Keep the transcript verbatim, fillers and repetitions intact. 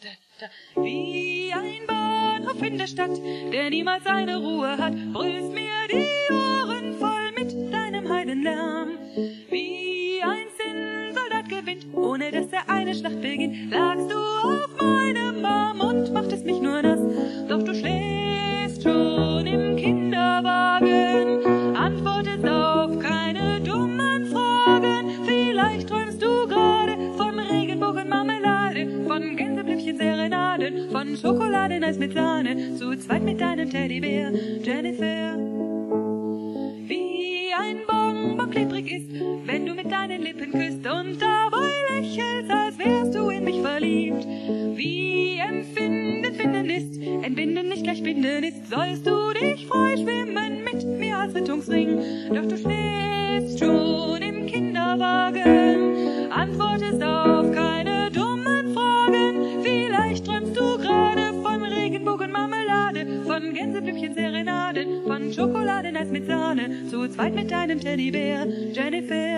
da, da. Wie ein Bahnhof in der Stadt, der niemals eine Ruhe hat, brüllst mir die Ohren voll mit deinem Heidenlärm. Wie ein Zinnsoldat gewinnt, ohne dass er eine Schlacht beginnt, lagst du auf meinem Arm und machtest mich nur nass. Doch du schläfst schon im Kinderwagen, antwortest auf keine dummen Fragen. Vielleicht träumst du gerade von Regenbogenmarmelade, von Gänseblümchen Serenaden, von Schokoladeneis mit Sahne, zu zweit mit deinem Teddybär, Jennifer. Wie ein Bonbon klebrig ist, wenn du mit deinen Lippen küsst und dabei lächelst, als wärst du in mich verliebt. Wie empfindend finden ist, entbinden nicht gleich binden ist, sollst du dich frei schwimmen mit mir als Rettungsring. Doch du schläfst schon im Kinderwagen, antwortest auf keine dummen Fragen. Vielleicht träumst du gerade von Regenbogenmarmelade, von Gänseblümchen Serenaden, von Schokoladeneis mit Sahne, zu zweit mit deinem Teddybär, Jennifer.